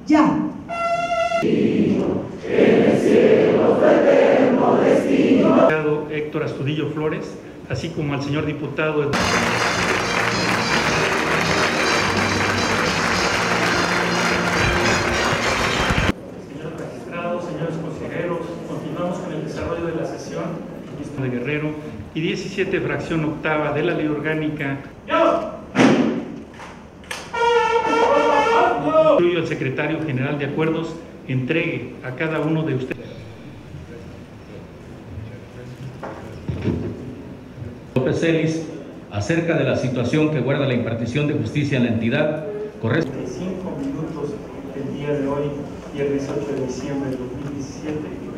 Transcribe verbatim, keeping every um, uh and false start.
Ya. Héctor Astudillo Flores, así como al señor diputado. Señores magistrados, señores consejeros, continuamos con el desarrollo de la sesión de Guerrero y diecisiete fracción octava de la Ley Orgánica. Incluyo al secretario general de Acuerdos entregue a cada uno de ustedes. López Celis, acerca de la situación que guarda la impartición de justicia en la entidad, corresponde. cinco minutos el día de hoy, viernes ocho de diciembre de dos mil diecisiete.